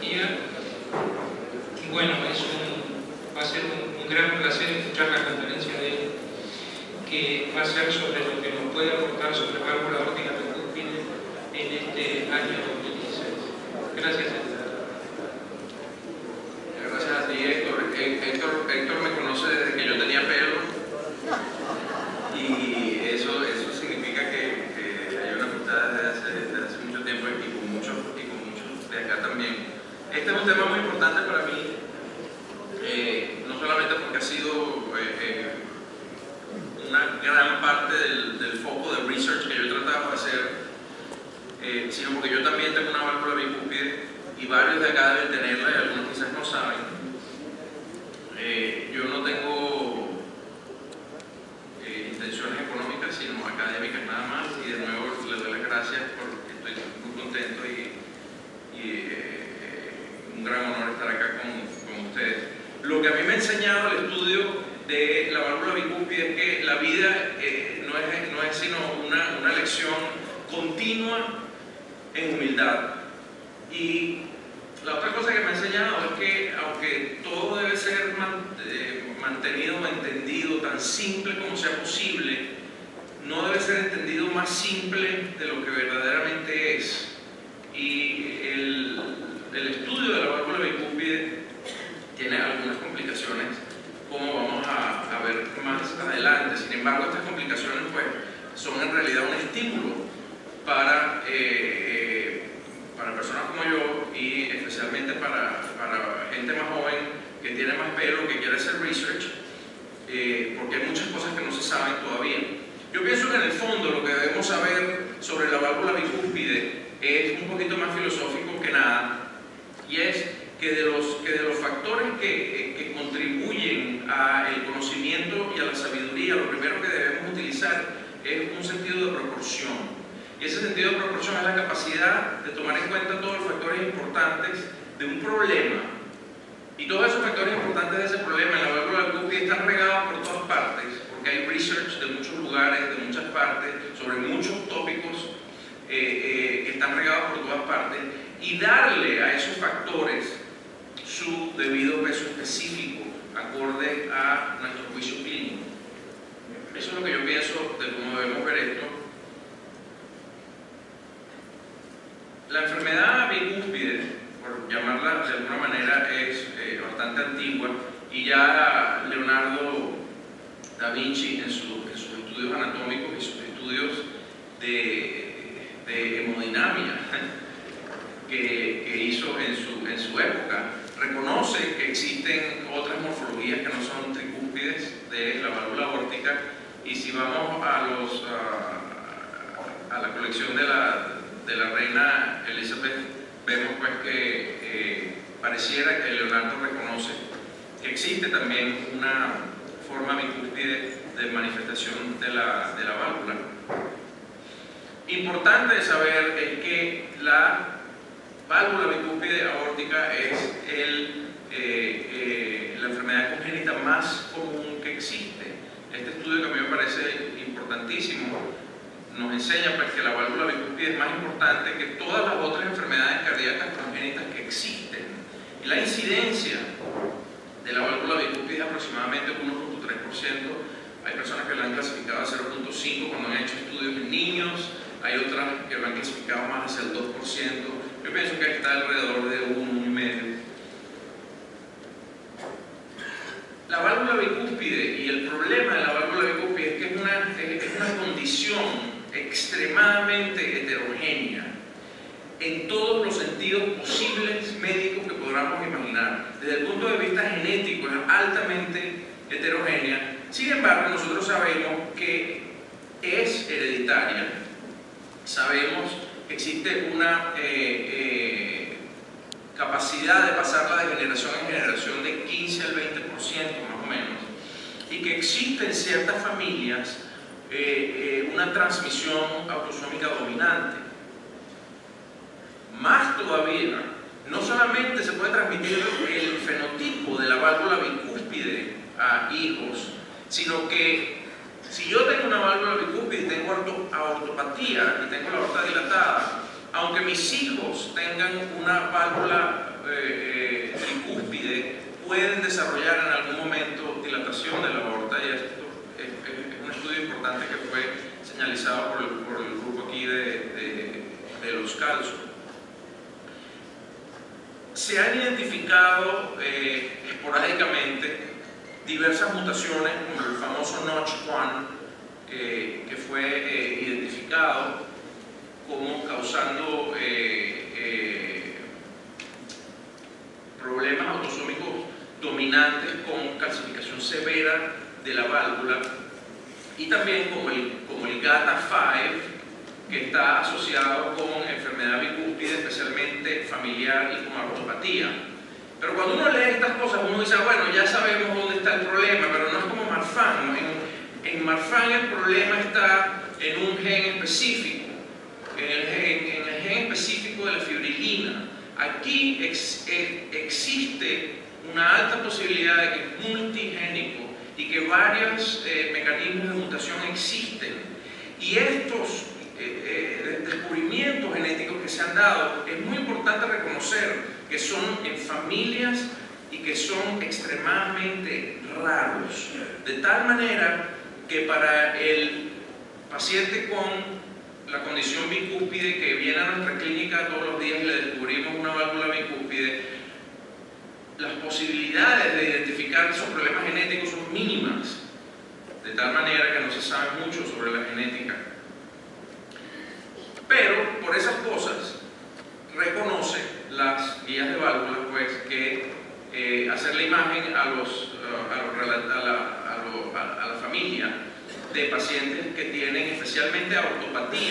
día. Y bueno, va a ser un gran placer escuchar la conferencia de él, que va a ser sobre lo que nos puede aportar sobre válvula aórtica tricúspide en este año 2016. Gracias. Gracias a ti, Héctor. Héctor me conoce desde que yo tenía pelo y eso significa que hay una amistad desde hace mucho tiempo y con muchos de acá también. Este es un tema muy importante para mí, no solamente porque ha sido una gran parte del foco de research que yo he tratado de hacer, sino porque yo también tengo una válvula bicúspide y varios de acá deben tenerla y algunos quizás no saben. Yo no tengo intenciones económicas, sino académicas nada más, y de nuevo les doy las gracias porque estoy muy contento y un gran honor estar acá con ustedes. Lo que a mí me ha enseñado el estudio de la válvula bicúspide es que la vida no es sino una lección continua en humildad. Y la otra cosa que me ha enseñado es que aunque todo debe ser mantenido o entendido tan simple como sea posible, no debe ser entendido más simple de lo que verdaderamente es. Y el estudio de la válvula bicúspide tiene algunas complicaciones, como vamos a ver más adelante. Sin embargo, estas complicaciones pues, son en realidad un estímulo para personas como yo y especialmente para gente más joven que tiene más pelo, que quiere hacer research, porque hay muchas cosas que no se saben todavía. Yo pienso que en el fondo lo que debemos saber sobre la válvula bicúspide es un poquito más filosófico que nada, y es que de los factores que contribuyen al conocimiento y a la sabiduría, lo primero que debemos utilizar es un sentido de proporción. Y ese sentido de proporción es la capacidad de tomar en cuenta todos los factores importantes de un problema. Y todos esos factores importantes de ese problema en la válvula bicúspide están regados por todas partes, porque hay research de muchos lugares, de muchas partes, sobre muchos tópicos que están regados por todas partes, y darle a esos factores su debido peso específico, acorde a nuestro juicio clínico. Eso es lo que yo pienso de cómo debemos ver esto. La enfermedad bicúspide, por llamarla de alguna manera, es bastante antigua, y ya Leonardo da Vinci en sus estudios anatómicos y sus estudios de hemodinamia que hizo en su época, reconoce que existen otras morfologías que no son tricúspides de la válvula aórtica. Y si vamos a la colección de la reina Elizabeth, vemos pues que pareciera que Leonardo reconoce que existe también una forma bicúspide de manifestación de la válvula. Importante de saber es que la válvula bicúspide aórtica es la enfermedad congénita más común que existe. Este estudio, que a mí me parece importantísimo, nos enseña pues, que la válvula bicúspide es más importante que todas las otras enfermedades cardíacas congénitas que existen. Y la incidencia de la válvula bicúspide es aproximadamente 1.3%. Hay personas que la han clasificado a 0.5 cuando han hecho estudios en niños, hay otras que lo han clasificado más hacia el 2%. Yo pienso que está alrededor de 1,5%. La válvula bicúspide y el problema de la válvula bicúspide es que es una condición extremadamente heterogénea en todos los sentidos posibles médicos que podamos imaginar. Desde el punto de vista genético es altamente heterogénea. Sin embargo, nosotros sabemos que es hereditaria. Sabemos que existe una capacidad de pasarla de generación en generación de 15 al 20% más o menos, y que existe en ciertas familias una transmisión autosómica dominante. Más todavía, no solamente se puede transmitir el fenotipo de la válvula bicúspide a hijos, sino que si yo tengo una válvula bicúspide y tengo aortopatía y tengo la aorta dilatada, aunque mis hijos tengan una válvula tricúspide pueden desarrollar en algún momento dilatación de la aorta, y esto es un estudio importante que fue señalizado por el grupo aquí de los calzos. Se han identificado esporádicamente diversas mutaciones, como el famoso Notch1, que fue identificado como causando problemas autosómicos dominantes con calcificación severa de la válvula, y también como el GATA5, que está asociado con enfermedad bicúspide, especialmente familiar y con artropatía. Pero cuando uno lee estas cosas, uno dice, bueno, ya sabemos dónde está el problema, pero no es como Marfan. En Marfan el problema está en un gen específico, en el gen específico de la fibrilina. Aquí existe una alta posibilidad de que es multigénico y que varios mecanismos de mutación existen. Y estos descubrimientos genéticos que se han dado, es muy importante reconocer que son en familias y que son extremadamente raros, de tal manera que para el paciente con la condición bicúspide que viene a nuestra clínica todos los días y le descubrimos una válvula bicúspide, las posibilidades de identificar esos problemas genéticos son mínimas, de tal manera que no se sabe mucho sobre la genética. Pero por esas cosas reconoce las guías de válvulas pues que hacer la imagen a la familia de pacientes que tienen especialmente aortopatía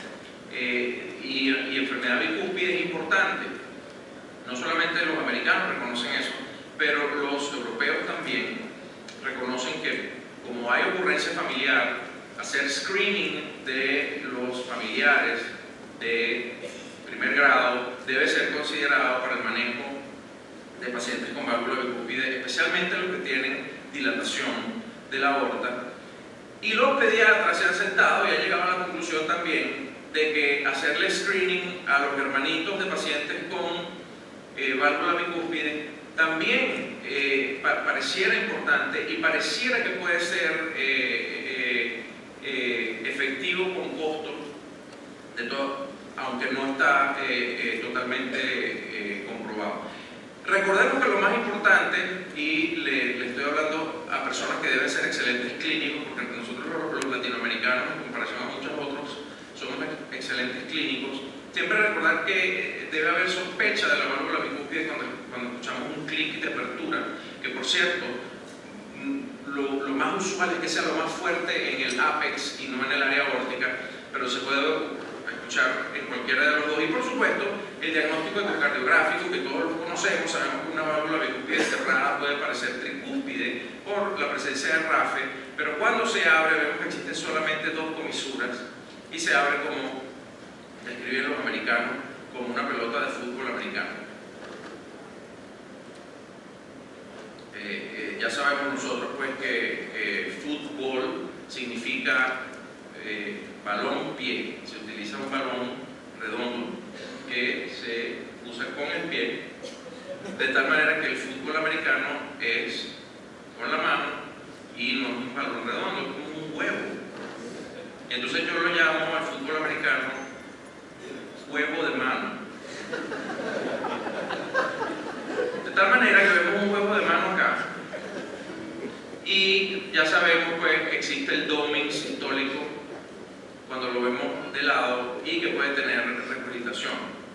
y enfermedad bicúspide es importante. No solamente los americanos reconocen eso, pero los europeos también reconocen que como hay ocurrencia familiar, hacer screening de los familiares de primer grado debe ser considerado para el manejo de pacientes con válvula bicúspide, especialmente los que tienen dilatación de la aorta. Y los pediatras se han sentado y han llegado a la conclusión también de que hacerle screening a los hermanitos de pacientes con válvula bicúspide también pareciera importante y pareciera que puede ser efectivo con costos de todo, aunque no está totalmente comprobado. Recordemos que lo más importante, y le estoy hablando a personas que deben ser excelentes clínicos, porque nosotros los latinoamericanos, en comparación a muchos otros, somos excelentes clínicos, siempre recordar que debe haber sospecha de la válvula bicúspide cuando escuchamos un clic de apertura, que por cierto, lo más usual es que sea lo más fuerte en el ápex y no en el área aórtica, pero se puede escuchar en cualquiera de los dos. Y por supuesto, el diagnóstico ecocardiográfico, que todos lo conocemos, sabemos que una válvula bicúspide cerrada puede parecer tricúspide por la presencia de RAFE, pero cuando se abre vemos que existen solamente dos comisuras y se abre como describen los americanos, como una pelota de fútbol americano. Ya sabemos nosotros pues que fútbol significa balón-pie. Se utiliza un balón redondo que se usa con el pie, de tal manera que el fútbol americano es con la mano y no es un balón redondo, es como un huevo. Y entonces yo lo llamo al fútbol americano huevo de mano. De tal manera que vemos un huevo de mano acá. Y ya sabemos pues que existe el doming sistólico cuando lo vemos de lado y que puede tener regurgitación.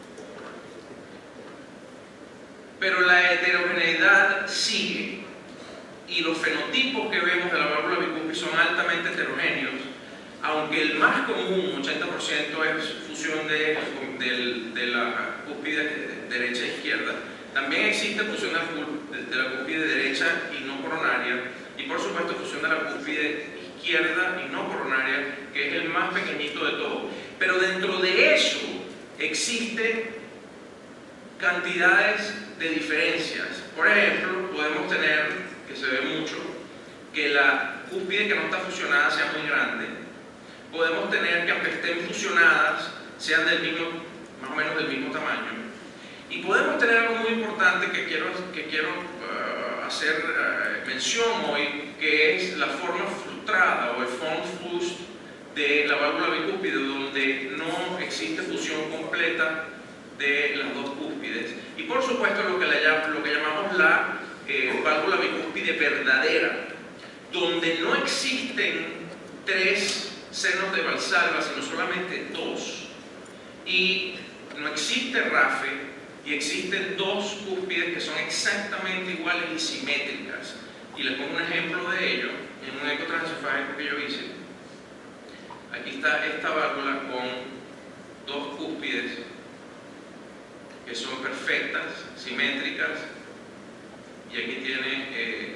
Pero la heterogeneidad sigue y los fenotipos que vemos de la válvula bicúspide son altamente heterogéneos, aunque el más común, 80%, es fusión de la cúspide derecha e izquierda. También existe fusión de la cúspide derecha y no coronaria, y por supuesto fusión de la cúspide izquierda y no coronaria, que es el más pequeñito de todos. Pero dentro de eso existen cantidades de diferencias. Por ejemplo, podemos tener, que se ve mucho, que la cúspide que no está fusionada sea muy grande. Podemos tener que aunque estén fusionadas sean del mismo, más o menos del mismo tamaño. Y podemos tener algo muy importante importante que quiero hacer mención hoy, que es la forma frustrada o el Von-Frust de la válvula bicúspide, donde no existe fusión completa de las dos cúspides. Y por supuesto lo que llamamos la válvula bicúspide verdadera, donde no existen 3 senos de Valsalva, sino solamente 2. Y no existe RAFE, y existen 2 cúspides que son exactamente iguales y simétricas. Y les pongo un ejemplo de ello en un ecotransesofágico que yo hice. Aquí está esta válvula con 2 cúspides que son perfectas, simétricas, y aquí tiene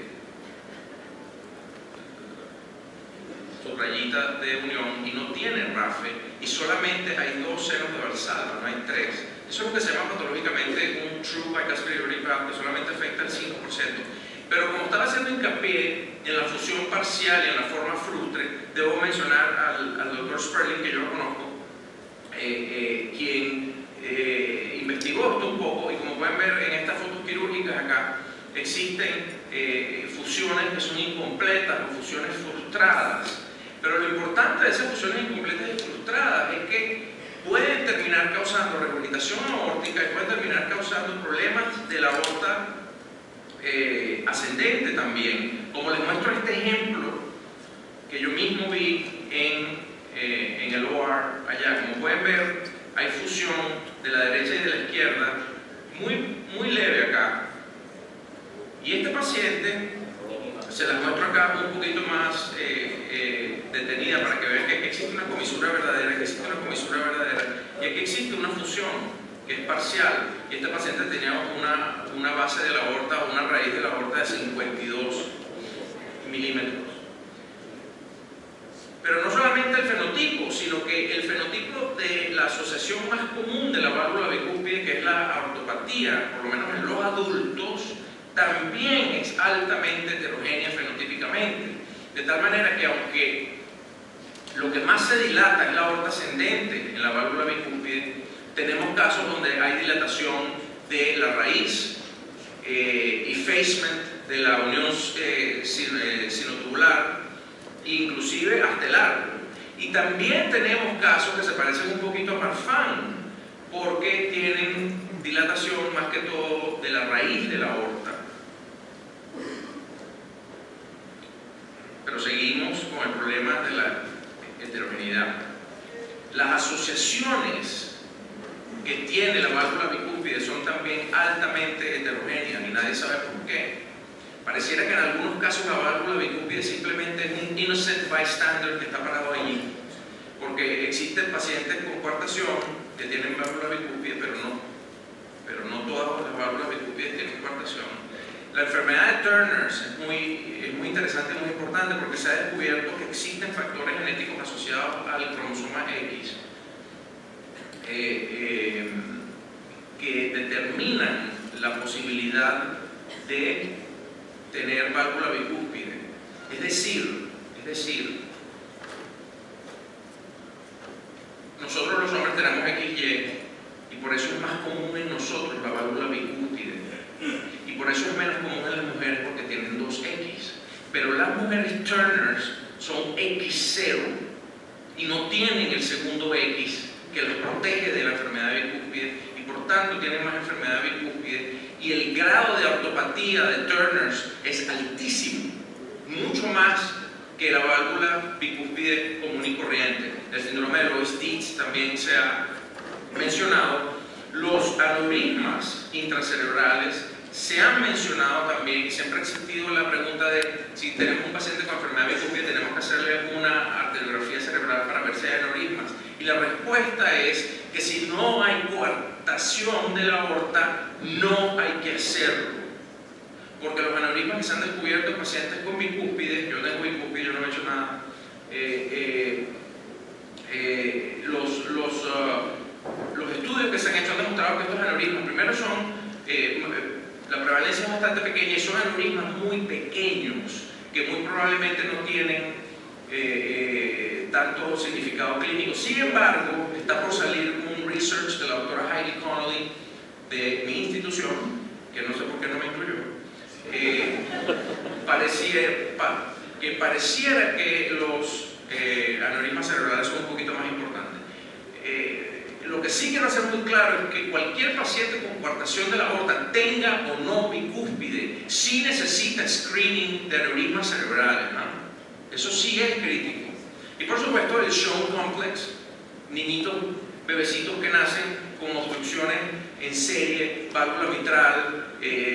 su rayita de unión y no tiene RAFE, y solamente hay 2 senos de Valsalva, no hay 3. Eso es lo que se llama patológicamente un true bicuspid aortic valve, que solamente afecta el 5%. Pero como estaba haciendo hincapié en la fusión parcial y en la forma frustre, debo mencionar al doctor Sperling, que yo lo conozco, quien investigó esto un poco, y como pueden ver en estas fotos quirúrgicas acá, existen fusiones que son incompletas o fusiones frustradas. Pero lo importante de esas fusiones incompletas y frustradas es que pueden terminar causando regurgitación aórtica y pueden terminar causando problemas de la aorta ascendente también, como les muestro este ejemplo que yo mismo vi en el OR allá. Como pueden ver, hay fusión de la derecha y de la izquierda muy leve acá, y este paciente se las muestro acá un poquito más detenida para que vean que existe una comisura verdadera, y aquí existe una fusión que es parcial, y este paciente tenía una base de la aorta, una raíz de la aorta de 52 milímetros. Pero no solamente el fenotipo, sino que el fenotipo de la asociación más común de la válvula bicúspide, que es la aortopatía, por lo menos en los adultos, también es altamente heterogénea fenotípicamente. De tal manera que aunque lo que más se dilata es la aorta ascendente en la válvula bicúspide, tenemos casos donde hay dilatación de la raíz, effacement de la unión sinotubular, inclusive hasta el árbol. Y también tenemos casos que se parecen un poquito a Marfan, porque tienen dilatación más que todo de la raíz de la aorta. Pero seguimos con el problema de la heterogeneidad. Las asociaciones que tiene la válvula bicúspide son también altamente heterogéneas y nadie sabe por qué. Pareciera que en algunos casos la válvula bicúspide simplemente es un innocent bystander que está parado allí, porque existen pacientes con coartación que tienen válvula bicúspide, pero no todas las válvulas bicúspides tienen coartación. La enfermedad de Turner's es muy interesante y muy importante, porque se ha descubierto que existen factores genéticos asociados al cromosoma X que determinan la posibilidad de tener válvula bicúspide. Es decir, nosotros los hombres tenemos XY, y por eso es más común en nosotros la válvula bicúspide, y por eso es menos común en las mujeres, porque tienen 2X. Pero las mujeres Turners son X0 y no tienen el segundo X que los protege de la enfermedad bicúspide, y por tanto tienen más enfermedad bicúspide, y el grado de ortopatía de Turner's es altísimo, mucho más que la válvula bicúspide común y corriente. El síndrome de Loeys-Dietz también se ha mencionado. Los aneurismas intracerebrales se han mencionado también, y siempre ha existido la pregunta de si tenemos un paciente con enfermedad bicúspide, tenemos que hacerle una arteriografía cerebral para ver si hay aneurismas. Y la respuesta es que si no hay coartación de la aorta, no hay que hacerlo. Porque los aneurismas que se han descubierto en pacientes con bicúspide, yo tengo bicúspide, yo no he hecho nada, los estudios que se han hecho han demostrado que estos aneurismas, primero la prevalencia es bastante pequeña, y son aneurismas muy pequeños que muy probablemente no tienen tanto significado clínico. Sin embargo, está por salir un research de la doctora Heidi Connolly de mi institución, que no sé por qué no me incluyó, pareciera que los aneurismas cerebrales son un poquito más importantes. Lo que sí quiero hacer muy claro es que cualquier paciente con coartación de la aorta, tenga o no bicúspide, sí necesita screening de aneurismas cerebrales, ¿no? Eso sí es crítico. Y por supuesto el Shown Complex, niñitos, bebecitos que nacen con obstrucciones en serie, válvula mitral,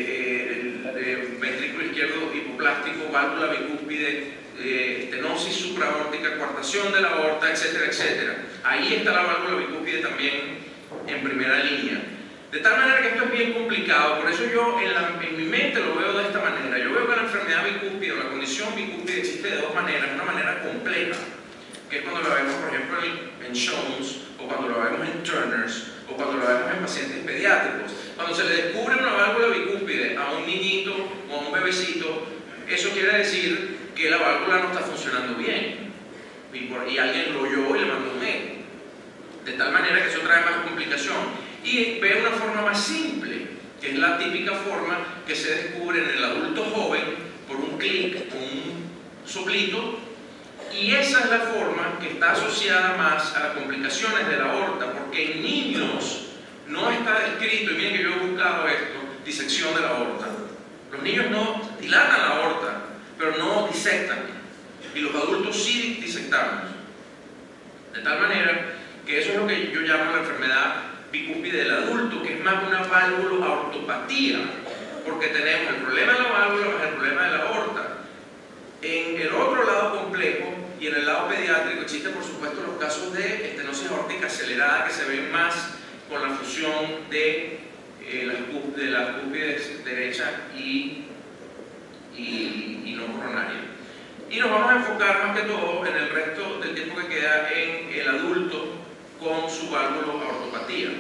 ventrículo izquierdo hipoplástico, válvula bicúspide, estenosis supraórtica, coartación de la aorta, etcétera, etcétera. Ahí está la válvula bicúspide también en primera línea. De tal manera que esto es bien complicado, por eso yo en mi mente lo veo de esta manera. Yo veo que la enfermedad bicúspide o la condición bicúspide existe de dos maneras. Una manera compleja, que es cuando la vemos, por ejemplo, en Shones, o cuando la vemos en Turners, o cuando la vemos en pacientes pediátricos. Cuando se le descubre una válvula bicúspide a un niñito o a un bebecito, eso quiere decir que la válvula no está funcionando bien. Y alguien lo oyó y le mandó un eco. De tal manera que eso trae más complicación. Y ve una forma más simple, que es la típica forma que se descubre en el adulto joven por un clic, un soplito, y esa es la forma que está asociada más a las complicaciones de la aorta, porque en niños no está descrito, y miren que yo he buscado esto, disección de la aorta. Los niños no dilatan la aorta, pero no disectan, y los adultos sí disectamos. De tal manera que eso es lo que yo llamo la enfermedad bicúspide del adulto, que es más una válvula aortopatía, porque tenemos el problema de la válvula más el problema de la aorta. En el otro lado complejo y en el lado pediátrico existen por supuesto los casos de estenosis aórtica acelerada que se ven más con la fusión de las cúspides derecha y no coronaria. Y nos vamos a enfocar más que todo en el resto del tiempo que queda en el adulto con su válvula aortopatía.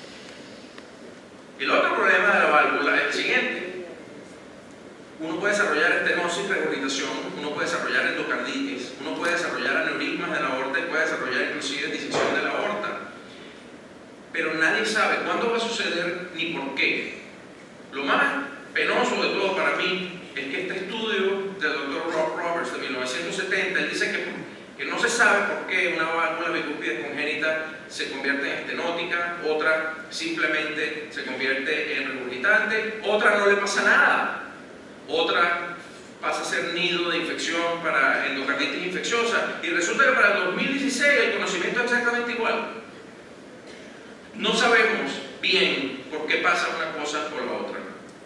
El otro problema de la válvula es el siguiente. Uno puede desarrollar estenosis, regurgitación, uno puede desarrollar endocarditis, uno puede desarrollar aneurismas de la aorta y puede desarrollar inclusive disección de la aorta. Pero nadie sabe cuándo va a suceder ni por qué. Lo más penoso de todo para mí es que este estudio del Dr. Rob Roberts de 1970, él dice que no se sabe por qué una válvula bicúspide congénita se convierte en estenótica, otra simplemente se convierte en regurgitante, otra no le pasa nada, otra pasa a ser nido de infección para endocarditis infecciosa, y resulta que para el 2016 el conocimiento es exactamente igual. No sabemos bien por qué pasa una cosa o la otra.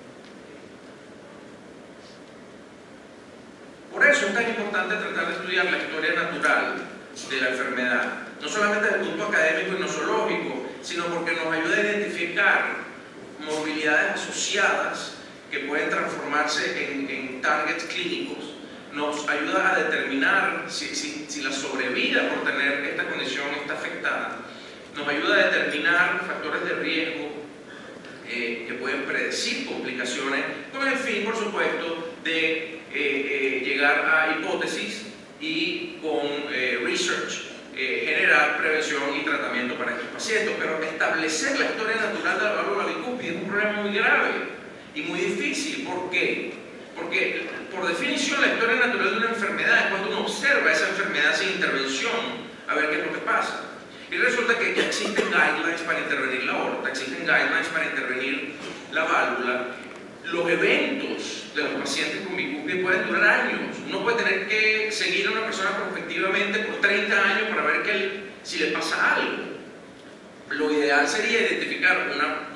Por eso es tan importante tratar de estudiar la historia natural de la enfermedad, no solamente desde el punto académico y nosológico, sino porque nos ayuda a identificar morbilidades asociadas que pueden transformarse en targets clínicos, nos ayuda a determinar si la sobrevida por tener esta condición está afectada, nos ayuda a determinar factores de riesgo que pueden predecir complicaciones, con el fin, por supuesto, de llegar a hipótesis y con research generar prevención y tratamiento para estos pacientes. Pero establecer la historia natural de la válvula bicúspide es un problema muy grave y muy difícil. ¿Por qué? Porque por definición la historia natural de una enfermedad es cuando uno observa esa enfermedad sin intervención a ver qué es lo que pasa. Y resulta que ya existen guidelines para intervenir la aorta, existen guidelines para intervenir la válvula. Los eventos de los pacientes con bicúspide pueden durar años. Uno puede tener que seguir a una persona prospectivamente por 30 años para ver si le pasa algo. Lo ideal sería identificar una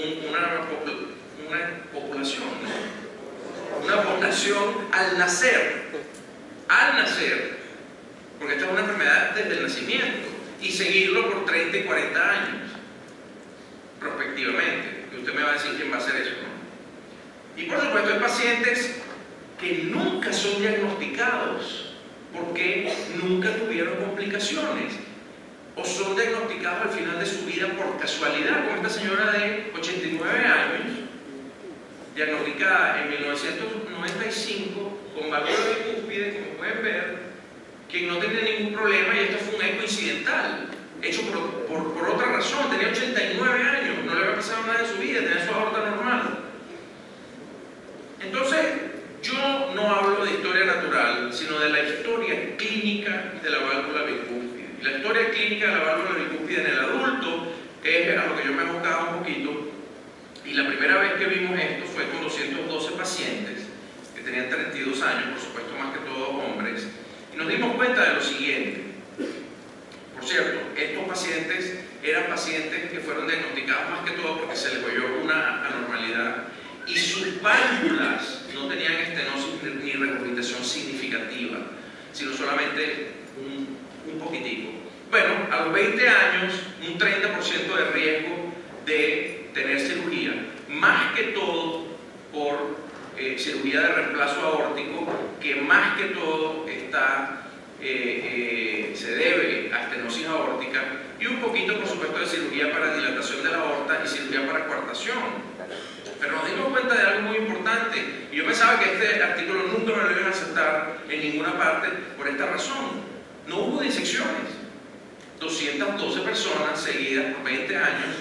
población al nacer, porque esta es una enfermedad desde el nacimiento, y seguirlo por 30 y 40 años prospectivamente. Y usted me va a decir quién va a hacer eso, ¿no? Y por supuesto hay pacientes que nunca son diagnosticados porque nunca tuvieron complicaciones, o son diagnosticados al final de su vida por casualidad, como esta señora de 89 años, diagnosticada en 1995 con válvula bicúspide, como pueden ver, que no tenía ningún problema, y esto fue un eco incidental, hecho por otra razón. Tenía 89 años, no le había pasado nada en su vida, tenía su aorta normal. la primera vez que vimos esto fue con 212 pacientes que tenían 32 años, por supuesto más que todos hombres, y nos dimos cuenta de lo siguiente. Por cierto, estos pacientes eran pacientes que fueron diagnosticados más que todo porque se les oyó una anormalidad y sus válvulas no tenían estenosis ni regurgitación significativa, sino solamente un poquitico. Bueno, a los 20 años, un 30% de riesgo de tener cirugía, más que todo por cirugía de reemplazo aórtico, que más que todo está se debe a estenosis aórtica, y un poquito, por supuesto, de cirugía para dilatación de la aorta y cirugía para coartación. Pero nos dimos cuenta de algo muy importante, y yo pensaba que este artículo nunca me lo iban a aceptar en ninguna parte por esta razón. No hubo disecciones. 212 personas seguidas por 20 años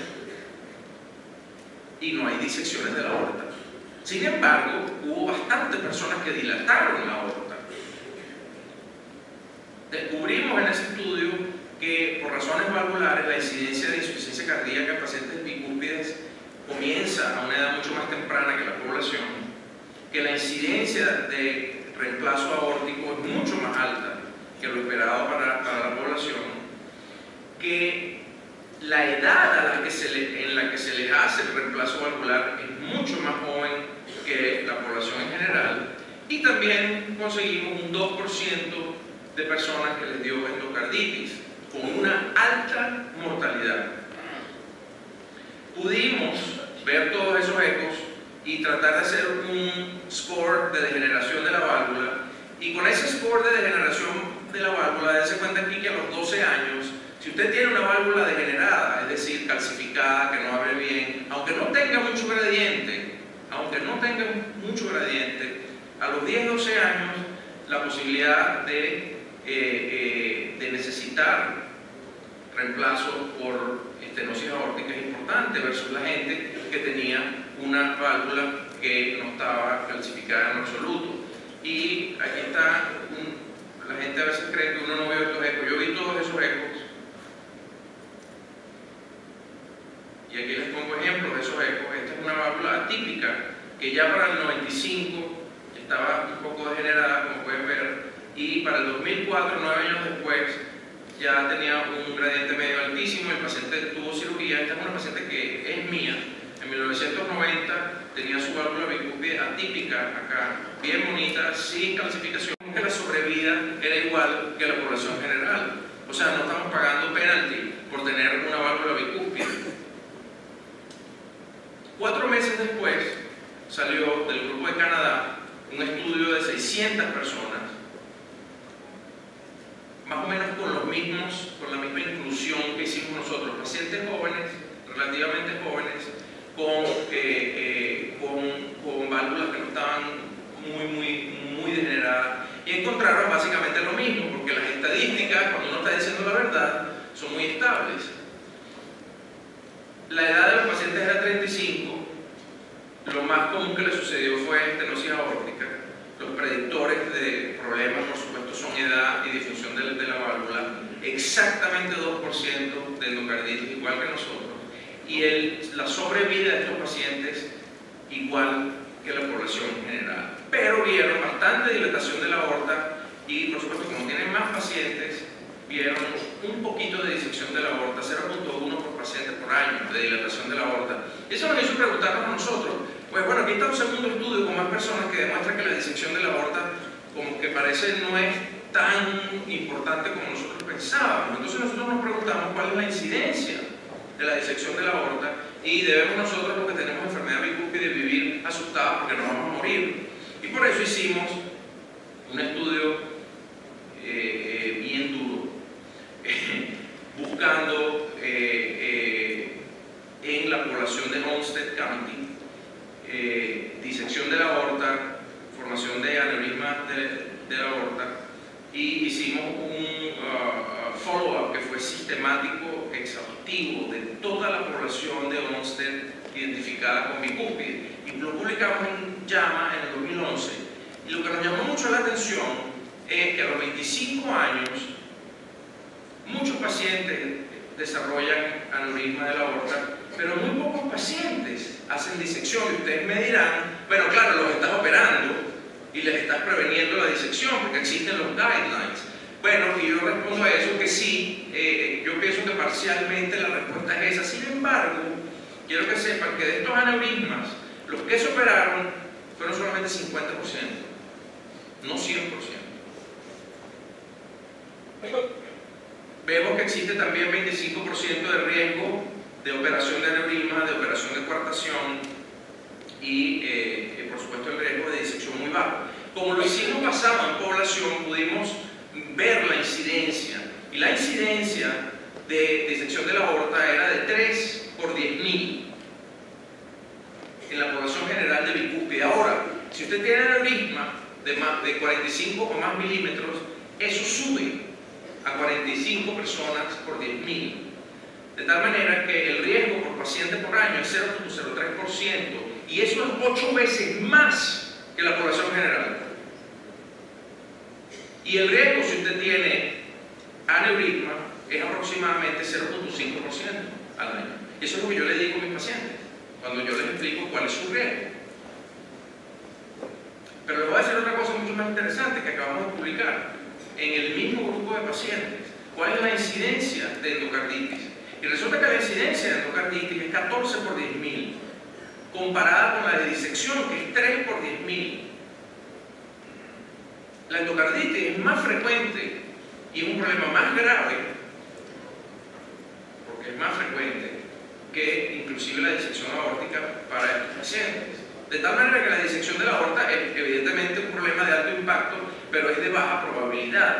y no hay disecciones de la aorta. Sin embargo, hubo bastantes personas que dilataron la aorta. Descubrimos en ese estudio que por razones valvulares la incidencia de insuficiencia cardíaca en pacientes bicúspides comienza a una edad mucho más temprana que la población, que la incidencia de reemplazo aórtico es mucho más alta que lo esperado para la población, que la edad en la que se les hace el reemplazo valvular es mucho más joven que la población en general, y también conseguimos un 2% de personas que les dio endocarditis, con una alta mortalidad. Pudimos ver todos esos ecos y tratar de hacer un score de degeneración de la válvula, y con ese score de degeneración de la válvula, dése cuenta aquí que a los 12 años, si usted tiene una válvula degenerada, es decir, calcificada, que no abre bien, aunque no tenga mucho gradiente, a los 10-12 años, la posibilidad de necesitar reemplazo por estenosis aórtica es importante versus la gente que tenía una válvula que no estaba calcificada en absoluto. Y aquí está, la gente a veces cree que uno no ve estos ecos. Yo vi todos esos ecos. Y aquí les pongo ejemplos de esos ecos. Esta es una válvula atípica que ya para el 95 estaba un poco degenerada, como pueden ver, y para el 2004, 9 años después, ya tenía un gradiente medio altísimo. El paciente tuvo cirugía. Esta es una paciente que es mía. En 1990 tenía su válvula bicúspide atípica acá, bien bonita, sin calcificación, que la sobrevida era igual que la población general. O sea, no estamos pagando penalty por tener una válvula bicúspide. 4 meses después salió del grupo de Canadá un estudio de 600 personas, más o menos con la misma inclusión que hicimos nosotros, pacientes jóvenes, relativamente jóvenes, con válvulas que no estaban muy degeneradas, y encontraron básicamente lo mismo, porque las estadísticas, cuando uno está diciendo la verdad, son muy estables. La edad de los pacientes era 35, lo más común que le sucedió fue estenosis aórtica. Los predictores de problemas, por supuesto, son edad y disfunción de la válvula, exactamente 2% de endocarditis, igual que nosotros, y la sobrevida de estos pacientes igual que la población en general. Pero vieron bastante dilatación de la aorta y, por supuesto, como tienen más pacientes, vieron un poquito de disección de la aorta, 0.1 por paciente por año de dilatación de la aorta. Y eso nos hizo preguntarnos a nosotros, pues bueno, aquí está un segundo estudio con más personas que demuestra que la disección de la aorta como que parece no es tan importante como nosotros pensábamos. Entonces nosotros nos preguntamos cuál es la incidencia de la disección de la aorta, y debemos nosotros, los que tenemos enfermedad bicúspide, vivir asustados porque nos vamos a morir. Y por eso hicimos un estudio bien duro, buscando en la población de Olmsted County disección de la aorta, formación de aneurisma de la aorta, y hicimos un follow-up que fue sistemático, exhaustivo, de toda la población de Olmsted identificada con bicúspide, y lo publicamos en JAMA en el 2011. Y lo que nos llamó mucho la atención es que a los 25 años muchos pacientes desarrollan aneurisma de la aorta, pero muy pocos pacientes hacen disección y ustedes me dirán, bueno, claro, los estás operando y les estás preveniendo la disección porque existen los guidelines. Bueno, y yo respondo a eso que sí, yo pienso que parcialmente la respuesta es esa. Sin embargo, quiero que sepan que de estos aneurismas, los que se operaron fueron solamente 50%, no 100%. Vemos que existe también 25% de riesgo de operación de aneurisma, de operación de coartación y, por supuesto, el riesgo de disección muy bajo. Como lo hicimos basado en población, pudimos ver la incidencia. Y la incidencia de disección de la aorta era de 3 por 10.000 en la población general de bicúspide. Ahora, si usted tiene aneurisma de 45 o más milímetros, eso sube a 45 personas por 10.000. De tal manera que el riesgo por paciente por año es 0.03%, y eso es 8 veces más que la población general. Y el riesgo, si usted tiene aneurisma, es aproximadamente 0.5% al año. Y eso es lo que yo le digo a mis pacientes cuando yo les explico cuál es su riesgo. Pero les voy a decir otra cosa mucho más interesante que acabamos de publicar en el mismo grupo de pacientes. ¿Cuál es la incidencia de endocarditis? Y resulta que la incidencia de endocarditis es 14 por 10.000, comparada con la de disección, que es 3 por 10.000. La endocarditis es más frecuente y es un problema más grave, porque es más frecuente que inclusive la disección aórtica para estos pacientes. De tal manera que la disección de la aorta es evidentemente un problema de alto impacto, pero es de baja probabilidad.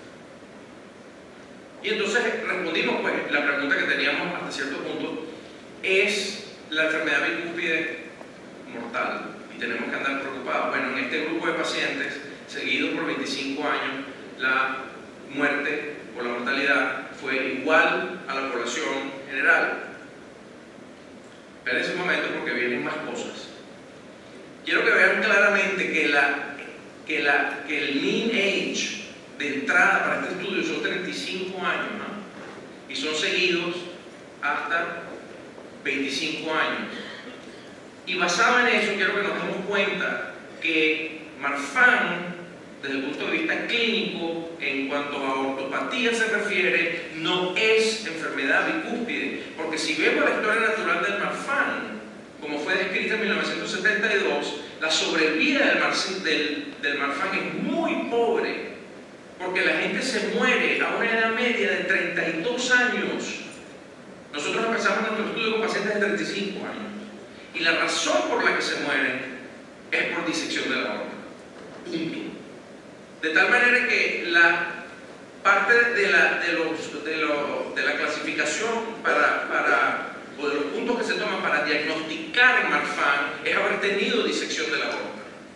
Y entonces respondimos, pues, la pregunta que teníamos hasta cierto punto: ¿es la enfermedad bicúspide mortal? Y tenemos que andar preocupados. Bueno, en este grupo de pacientes, seguidos por 25 años, la muerte o la mortalidad fue igual a la población general. Esperen un momento porque vienen más cosas. Quiero que vean claramente que el mean age de entrada para este estudio son 35 años, ¿no? Y son seguidos hasta 25 años. Y basado en eso, quiero que nos demos cuenta que Marfan, desde el punto de vista clínico, en cuanto a ortopatía se refiere, no es enfermedad bicúspide, porque si vemos la historia natural del Marfan, como fue descrita en 1972, la sobrevida del Marfan es muy pobre, porque la gente se muere a una edad media de 32 años. Nosotros empezamos nuestro estudio con pacientes de 35 años, y la razón por la que se mueren es por disección de la aorta. Punto. De tal manera que la parte de la clasificación o de los puntos que se toman para diagnosticar Marfan es haber tenido disección de la aorta.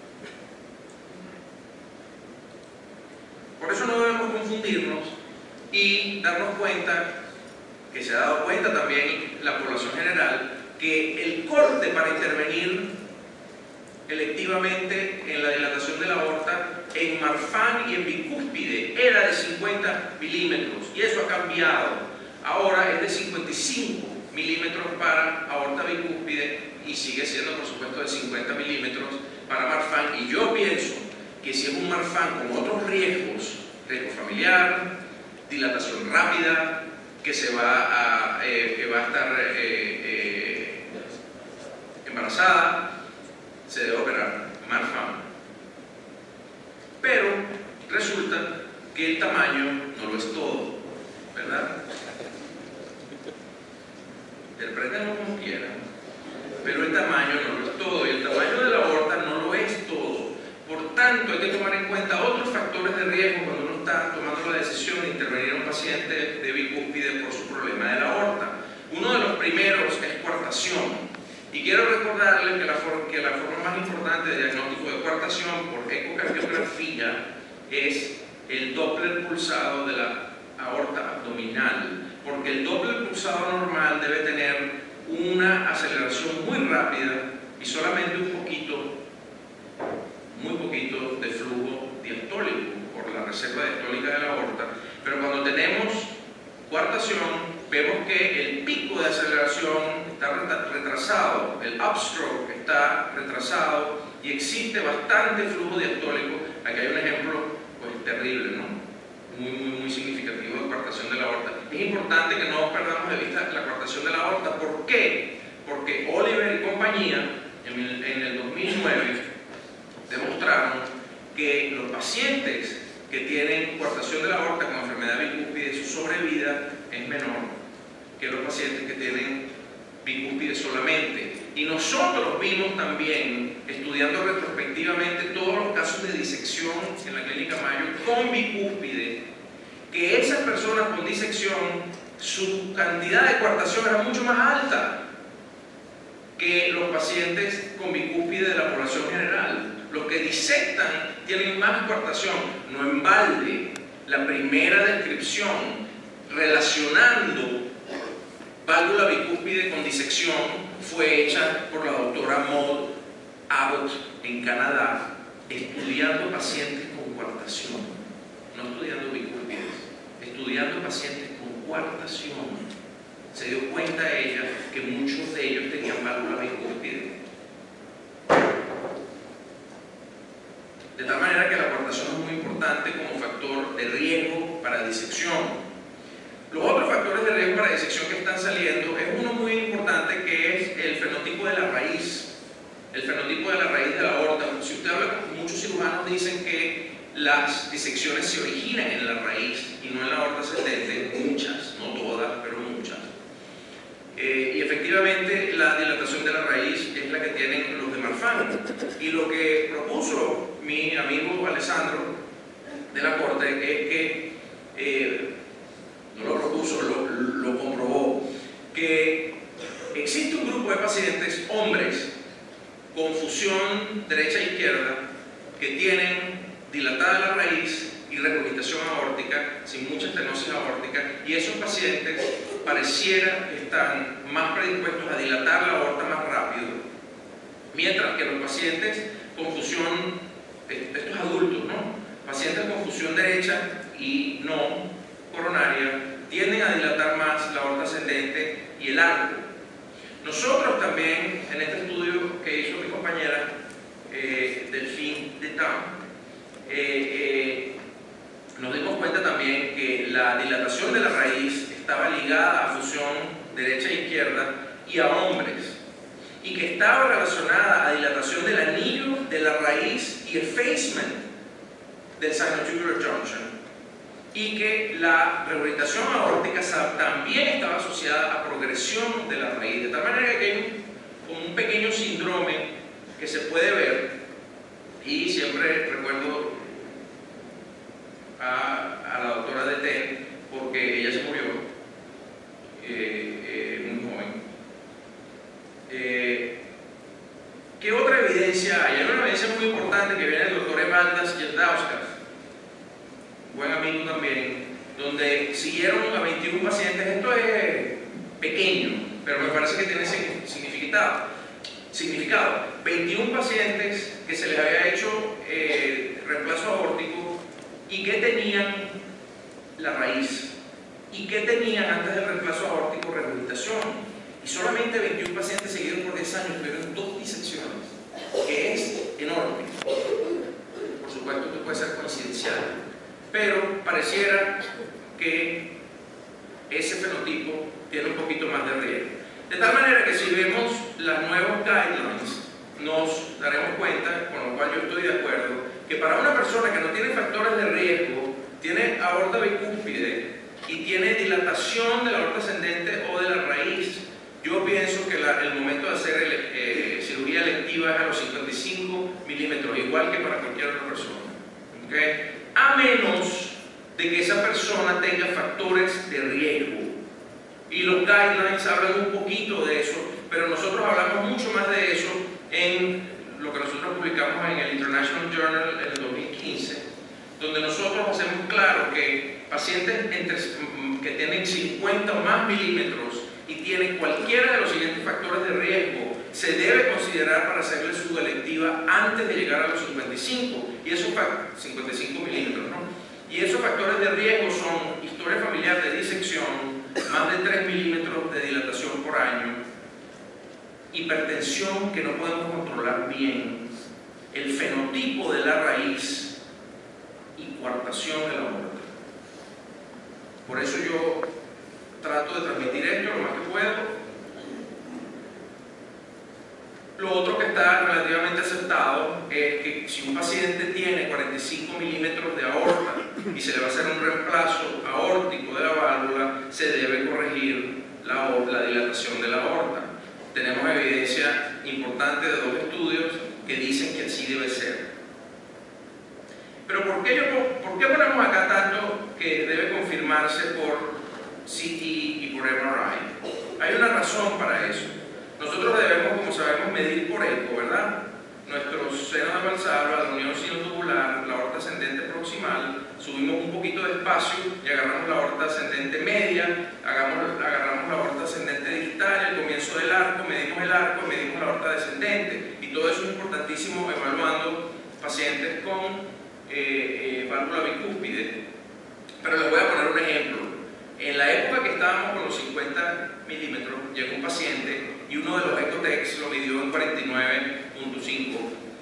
Por eso no debemos confundirnos y darnos cuenta, que se ha dado cuenta también la población general, que el corte para intervenir electivamente en la dilatación de la aorta en Marfan y en bicúspide era de 50 milímetros, y eso ha cambiado. Ahora es de 55 milímetros para aorta bicúspide y sigue siendo, por supuesto, de 50 milímetros para Marfan. Y yo pienso que si es un Marfan con otros riesgos, riesgo familiar, dilatación rápida, que va a estar embarazada, se debe operar Marfan. Pero resulta que el tamaño no lo es todo, ¿verdad? Interpretenlo como quieran, pero el tamaño no lo es todo, y el tamaño de la aorta no lo es todo. Por tanto, hay que tomar en cuenta otros factores de riesgo cuando uno está tomando la decisión de intervenir a un paciente de bicúspide por su problema de la aorta. Uno de los primeros es coartación. Y quiero recordarles que la forma más importante de diagnóstico de coartación por ecocardiografía es el Doppler pulsado de la aorta abdominal, porque el Doppler pulsado normal debe tener una aceleración muy rápida y solamente muy poquito de flujo diastólico por la reserva diastólica de la aorta. Pero cuando tenemos coartación, vemos que el pico de aceleración está retrasado, el upstroke está retrasado y existe bastante flujo diastólico. Aquí hay un ejemplo pues, terrible, ¿no? Muy significativo de coartación de la aorta. Es importante que no perdamos de vista la coartación de la aorta. ¿Por qué? Porque Oliver y compañía en el 2009 demostraron que los pacientes que tienen coartación de la aorta con enfermedad bicúspide, su sobrevida es menor que los pacientes que tienen bicúspide solamente. Y nosotros vimos también, estudiando retrospectivamente todos los casos de disección en la clínica Mayo con bicúspide, que esas personas con disección, su cantidad de coartación era mucho más alta que los pacientes con bicúspide de la población general. Los que disectan tienen más coartación. No en balde, la primera descripción relacionando válvula bicúspide con disección fue hecha por la doctora Maud Abbott en Canadá, estudiando pacientes con coartación, no estudiando bicúspides, estudiando pacientes con coartación. Se dio cuenta ella que muchos de ellos tenían válvula bicúspide. De tal manera que la coartación es muy importante como factor de riesgo para disección. Los otros factores de riesgo para disección que están saliendo es uno muy importante, que es el fenotipo de la raíz. El fenotipo de la raíz de la aorta. Si usted habla con muchos cirujanos, dicen que las disecciones se originan en la raíz y no en la aorta ascendente. Muchas, no todas, pero muchas. Y efectivamente la dilatación de la raíz es la que tienen los de Marfan. Y lo que propuso mi amigo Alessandro de la Corte es que no lo propuso, lo comprobó, que existe un grupo de pacientes, hombres, con fusión derecha-izquierda, que tienen dilatada la raíz y regurgitación aórtica, sin mucha estenosis aórtica, y esos pacientes pareciera que están más predispuestos a dilatar la aorta más rápido, mientras que los pacientes con fusión, estos adultos, ¿no? Pacientes con fusión derecha y no coronaria, tienden a dilatar más la aorta ascendente y el arco. Nosotros también, en este estudio que hizo mi compañera Delphine Detam, nos dimos cuenta también que la dilatación de la raíz estaba ligada a fusión derecha-izquierda y a hombres, y que estaba relacionada a dilatación del anillo de la raíz y effacement del sinotubular junction, y que la regurgitación aórtica también estaba asociada a progresión de la raíz, de tal manera que hay como un pequeño síndrome que se puede ver. Y siempre recuerdo a la doctora de TEN, porque ella se murió muy joven. ¿Qué otra evidencia hay? Hay una evidencia muy importante que viene del doctor Evaldas Yeldauskas, buen amigo también, donde siguieron a 21 pacientes. Esto es pequeño, pero me parece que tiene significado. 21 pacientes que se les había hecho reemplazo aórtico y que tenían la raíz y que tenían antes del reemplazo aórtico regurgitación, y solamente 21 pacientes seguidos por 10 años tuvieron 2 disecciones, que es enorme. Por supuesto, esto puede ser coincidencial, pero pareciera que ese fenotipo tiene un poquito más de riesgo. De tal manera que si vemos las nuevas guidelines, nos daremos cuenta, con lo cual yo estoy de acuerdo, que para una persona que no tiene factores de riesgo, tiene aorta bicúspide y tiene dilatación de la aorta ascendente o de la raíz, yo pienso que el momento de hacer cirugía electiva es a los 55 milímetros, igual que para cualquier otra persona. ¿Okay? A menos de que esa persona tenga factores de riesgo. Y los guidelines hablan un poquito de eso, pero nosotros hablamos mucho más de eso en lo que nosotros publicamos en el International Journal en el 2015, donde nosotros hacemos claro que pacientes que tienen 50 o más milímetros y tienen cualquiera de los siguientes factores de riesgo, se debe considerar para hacerle su electiva antes de llegar a los 55, y esos 55 milímetros, ¿no? Y esos factores de riesgo son historia familiar de disección, más de 3 milímetros de dilatación por año, hipertensión que no podemos controlar bien, el fenotipo de la raíz y coartación de la aorta. Por eso yo trato de transmitir esto lo más que puedo. Lo otro que está relativamente aceptado es que si un paciente tiene 45 milímetros de aorta y se le va a hacer un reemplazo aórtico de la válvula, se debe corregir la dilatación de la aorta. Tenemos evidencia importante de 2 estudios que dicen que así debe ser. Pero ¿por qué ponemos acá tanto que debe confirmarse por CT y por MRI? Hay una razón para eso. Nosotros debemos, como sabemos, medir por eco, ¿verdad? Nuestro seno de Valsalva, la unión sinotubular, la aorta ascendente proximal, subimos un poquito de espacio y agarramos la aorta ascendente media, agarramos la aorta ascendente distal, el comienzo del arco, medimos la aorta descendente, y todo eso es importantísimo evaluando pacientes con válvula bicúspide. Pero les voy a poner un ejemplo. En la época que estábamos con los 50 milímetros, llegó un paciente y uno de los Ecotex lo midió en 49.5.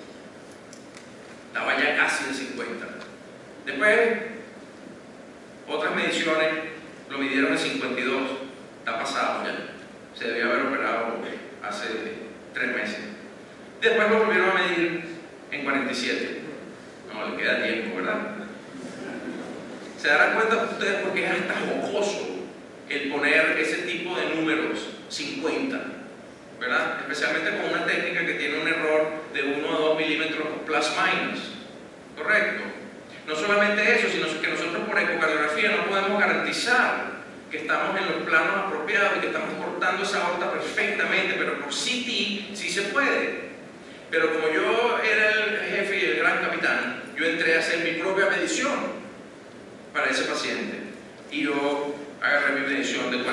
Estaba ya casi en 50. Después, otras mediciones lo midieron en 52. Está pasado ya. Se debía haber operado hace 3 meses. Después lo volvieron a medir en 47. No, le queda tiempo, ¿verdad? ¿Se darán cuenta ustedes por qué es hasta jocoso el poner ese tipo de números 50? ¿Verdad? Especialmente con una técnica que tiene un error de 1 a 2 milímetros plus minus. ¿Correcto? No solamente eso, sino que nosotros por ecocardiografía no podemos garantizar que estamos en los planos apropiados y que estamos cortando esa aorta perfectamente, pero por CT sí se puede. Pero como yo era el jefe y el gran capitán, yo entré a hacer mi propia medición para ese paciente y yo agarré mi medición de 49.9.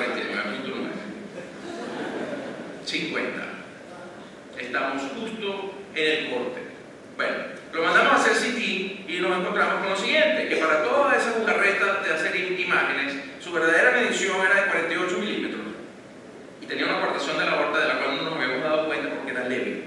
50. Estamos justo en el corte. Bueno, lo mandamos a hacer CT y nos encontramos con lo siguiente, que para todas esas jugarretas de hacer imágenes, su verdadera medición era de 48 milímetros y tenía una coartación de la aorta de la cual no nos habíamos dado cuenta porque era leve.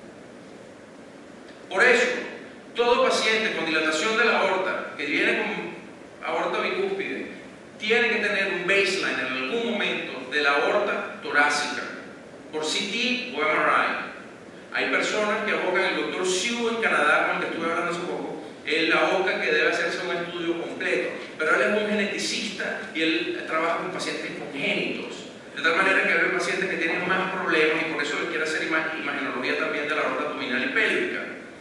Por eso, todo paciente con dilatación de la aorta que viene con aorta bicúspide tiene que tener un baseline en algún momento de la aorta torácica por CT o MRI. Hay personas que abocan, el doctor Siu en Canadá, con el que estuve hablando hace poco, él aboca que debe hacerse un estudio completo, pero él es un geneticista y él trabaja con pacientes congénitos, de tal manera que hay pacientes que tienen más problemas y por eso les quiere hacer imagenología también de la aorta abdominal y pélvica.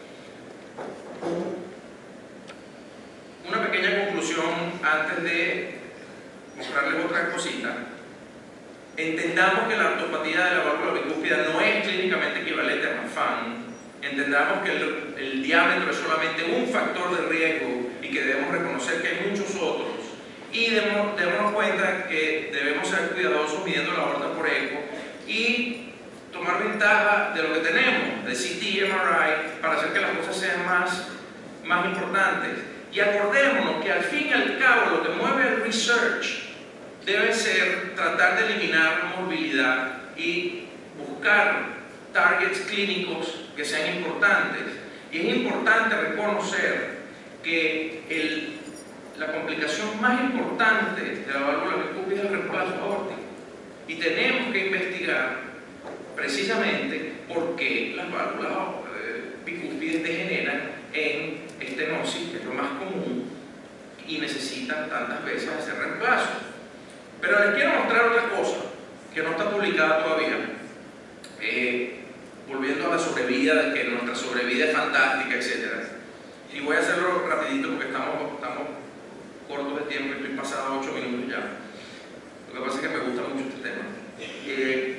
Una pequeña conclusión antes de mostrarles otra cosita. Entendamos que la artopatía de la válvula bicúspida no es clínicamente equivalente a MAFAN. Entendamos que el diámetro es solamente un factor de riesgo y que debemos reconocer que hay muchos otros. Y démonos cuenta que debemos ser cuidadosos midiendo la aorta por eco y tomar ventaja de lo que tenemos, de CT y MRI, para hacer que las cosas sean más importantes. Y acordémonos que al fin y al cabo lo que mueve el research debe ser tratar de eliminar morbilidad y buscar targets clínicos que sean importantes. Y es importante reconocer que la complicación más importante de la válvula bicúspide es el reemplazo aórtico. Y tenemos que investigar precisamente por qué las válvulas bicúspides degeneran en estenosis, que es lo más común, y necesitan tantas veces hacer reemplazo. Pero les quiero mostrar otra cosa que no está publicada todavía, volviendo a la sobrevida, de que nuestra sobrevida es fantástica, etc. Y voy a hacerlo rapidito porque estamos cortos de tiempo, estoy pasado 8 minutos ya. Lo que pasa es que me gusta mucho este tema.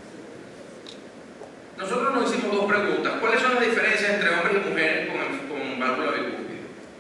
Nosotros nos hicimos 2 preguntas. ¿Cuáles son las diferencias entre hombres y mujeres con válvula bicúspide?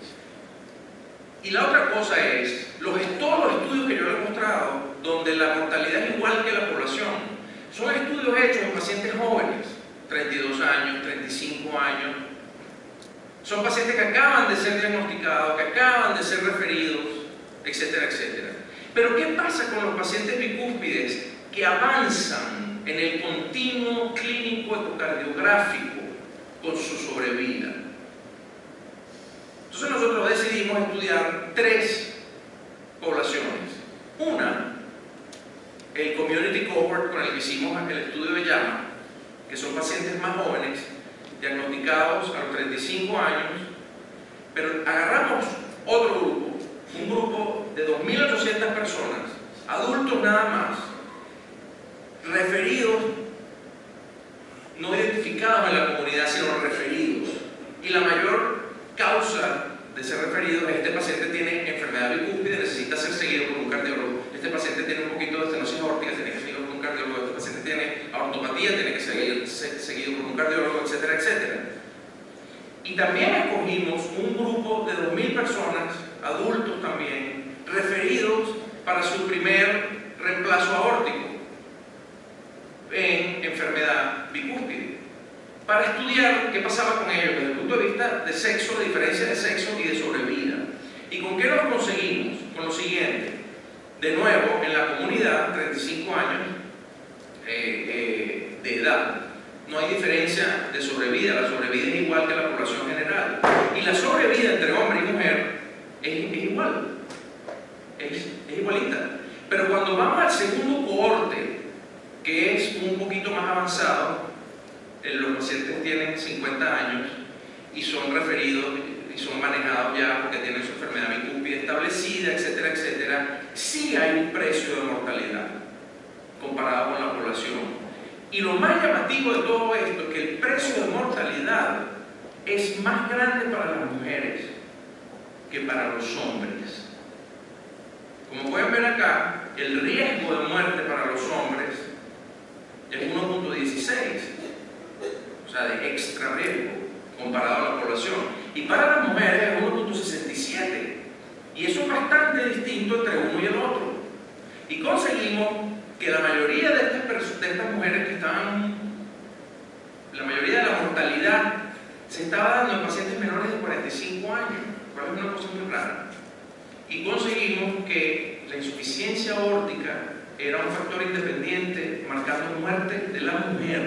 Y la otra cosa es, todos los estudios que yo les he mostrado, donde la mortalidad es igual que la población, son estudios hechos en pacientes jóvenes, 32 años, 35 años. Son pacientes que acaban de ser diagnosticados, que acaban de ser referidos, etcétera, etcétera. Pero ¿qué pasa con los pacientes bicúspides que avanzan en el continuo clínico ecocardiográfico con su sobrevida? Entonces nosotros decidimos estudiar 3 poblaciones. Una, el community cohort con el que hicimos el estudio de llama, que son pacientes más jóvenes, diagnosticados a los 35 años, pero agarramos otro grupo, un grupo de 2.800 personas, adultos nada más, referidos, no identificados en la comunidad, sino referidos. Y la mayor causa de ser referido es: este paciente tiene enfermedad bicúspide, necesita ser seguido por un cardiólogo; este paciente tiene un poquito de estenosis aórtica, tiene que ser seguido por un cardiólogo; este paciente tiene aortopatía, tiene que ser seguido por un cardiólogo, etcétera, etcétera. Y también escogimos un grupo de 2.000 personas, adultos también, referidos para su primer reemplazo aórtico en enfermedad bicúspide, para estudiar qué pasaba con ellos desde el punto de vista de sexo, de diferencia de sexo y de sobrevida. ¿Y con qué nos conseguimos? Con lo siguiente: de nuevo, en la comunidad, 35 años de edad, no hay diferencia de sobrevida. La sobrevida es igual que la población general, y la sobrevida entre hombre y mujer es igual, es igualita. Pero cuando vamos al segundo cohorte, que es un poquito más avanzado, los pacientes tienen 50 años y son referidos y son manejados ya porque tienen su enfermedad bicúspide establecida, etcétera, etcétera, sí hay un precio de mortalidad comparado con la población. Y lo más llamativo de todo esto es que el precio de mortalidad es más grande para las mujeres que para los hombres. Como pueden ver acá, el riesgo de muerte para los hombres es 1.16, o sea, de extra riesgo comparado a la población, y para las mujeres es 1.67, y eso es bastante distinto entre uno y el otro. Y conseguimos que la mayoría de estas mujeres que estaban, la mayoría de la mortalidad se estaba dando en pacientes menores de 45 años, cual es una cosa muy rara. Y conseguimos que la insuficiencia aórtica era un factor independiente marcando muerte de la mujer.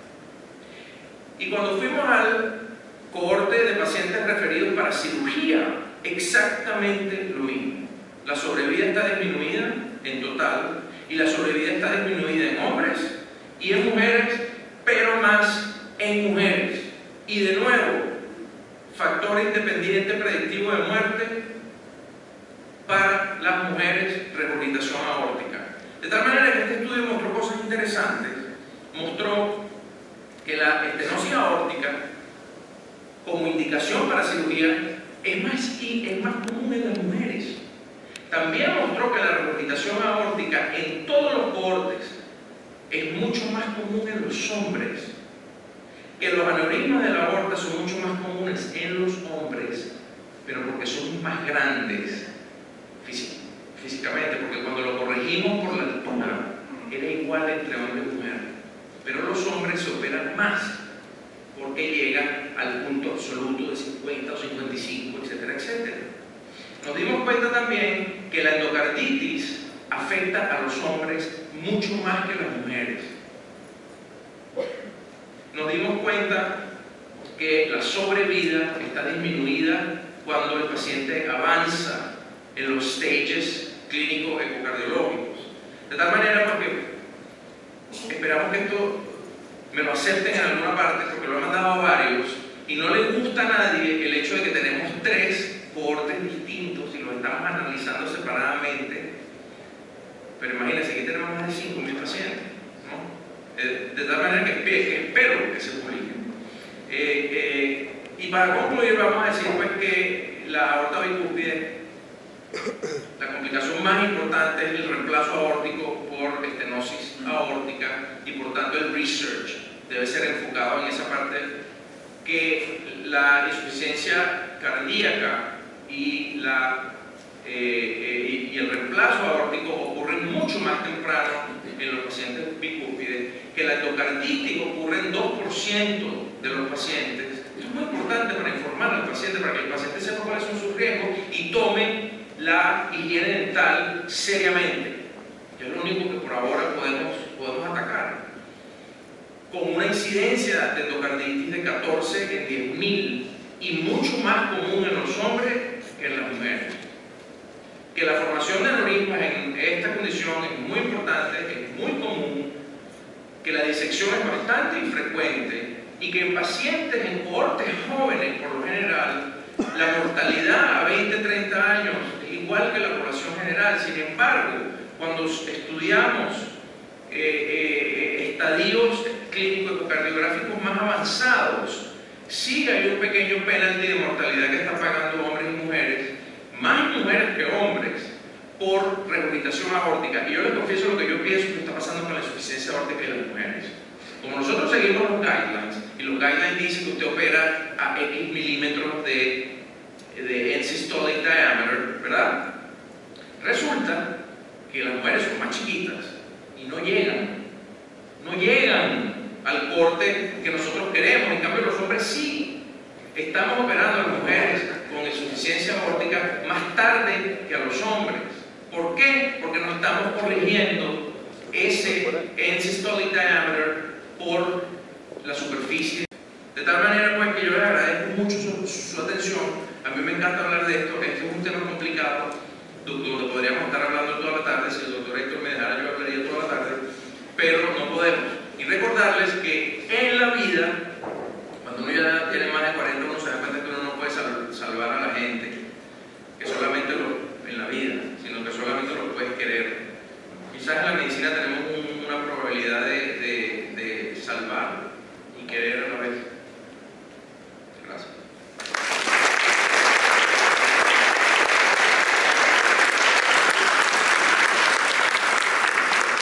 Y cuando fuimos al cohorte de pacientes referidos para cirugía, exactamente lo mismo. La sobrevida está disminuida en total, y la sobrevida está disminuida en hombres y en mujeres, pero más en mujeres. Y de nuevo, factor independiente predictivo de muerte para las mujeres, regurgitación aórtica. De tal manera que este estudio mostró cosas interesantes. Mostró que la estenosis aórtica, como indicación para cirugía, es más común en las mujeres. También mostró que la regurgitación aórtica en todos los cohortes es mucho más común en los hombres, que los aneurismas de la aorta son mucho más comunes en los hombres, pero porque son más grandes físicamente, porque cuando lo corregimos por la altura era igual entre hombre y mujer, pero los hombres se operan más porque llegan al punto absoluto de 50 o 55, etcétera, etcétera. Nos dimos cuenta también que la endocarditis afecta a los hombres mucho más que a las mujeres. Nos dimos cuenta que la sobrevida está disminuida cuando el paciente avanza en los stages clínicos ecocardiológicos. De tal manera, porque esperamos que esto me lo acepten en alguna parte, porque lo he mandado a varios, y no le gusta a nadie el hecho de que tenemos 3 cohortes distintos y los estamos analizando separadamente. Pero imagínense, aquí tenemos más de 5.000 pacientes, ¿no? De tal manera que espero que se publiquen. Y para concluir, vamos a decir pues que la aorta bicúspide, la complicación más importante es el reemplazo aórtico por estenosis aórtica, y por tanto el research debe ser enfocado en esa parte, que la insuficiencia cardíaca y el reemplazo aórtico ocurren mucho más temprano en los pacientes bicúspides, que la endocarditis ocurre en 2% de los pacientes. Esto es muy importante para informar al paciente, para que el paciente sepa cuáles son sus riesgos y tome la higiene dental seriamente, que es lo único que por ahora podemos atacar, con una incidencia de endocarditis de 14 en 10.000 y mucho más común en los hombres que en las mujeres. Que la formación de aneurismas en esta condición es muy importante, es muy común, que la disección es bastante infrecuente y que en pacientes en cohortes jóvenes, por lo general, la mortalidad a 20-30 años es igual que la población general. Sin embargo, cuando estudiamos estadios clínicos ecocardiográficos más avanzados, sí hay un pequeño penalti de mortalidad que están pagando hombres y mujeres, más mujeres que hombres, por regurgitación aórtica. Y yo les confieso lo que yo pienso que está pasando con la insuficiencia aórtica de las mujeres. Como nosotros seguimos los guidelines, y los guidelines dicen que usted opera a X milímetros de end systolic diameter, ¿verdad? Resulta que las mujeres son más chiquitas y no llegan al corte que nosotros queremos. En cambio, los hombres sí. Estamos operando a las mujeres con insuficiencia aórtica más tarde que a los hombres. ¿Por qué? Porque no estamos corrigiendo ese end systolic diameter por la superficie. De tal manera pues que yo les agradezco mucho su atención. A mí me encanta hablar de esto. Este es un tema complicado, donde podríamos estar hablando toda la tarde. Si el doctor Héctor me dejara, yo hablaría toda la tarde, pero no podemos. Y recordarles que en la vida, cuando uno ya tiene más de 40, uno se da cuenta que uno no puede salvar a la gente, que solamente en la vida, sino que solamente lo puedes querer. Quizás en la medicina tenemos una probabilidad de salvar y querer a la vez. Gracias.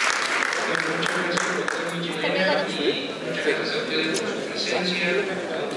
Muchas gracias por su presencia.